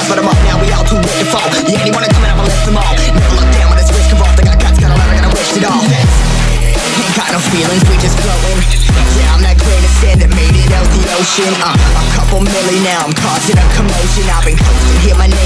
rise, but I'm up now, we all too late to fall. Yeah, anyone coming, I'ma lift them all. Never look down when it's risk involved. I got guts, gotta learn, I gotta risk it all. Ain't got no feelings, we just flowing. Yeah, I'm that grain of sand that made it out the ocean. A couple milli now, I'm causing a commotion. I've been coasting, hear my name